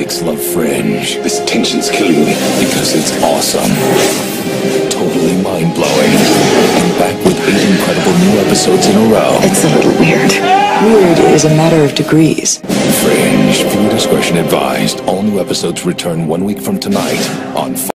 Critics love Fringe. This tension's killing me because it's awesome. Totally mind-blowing. And back with 8 incredible new episodes in a row. It's a little weird. Weird is a matter of degrees. Fringe. Viewer discretion advised. All new episodes return 1 week from tonight on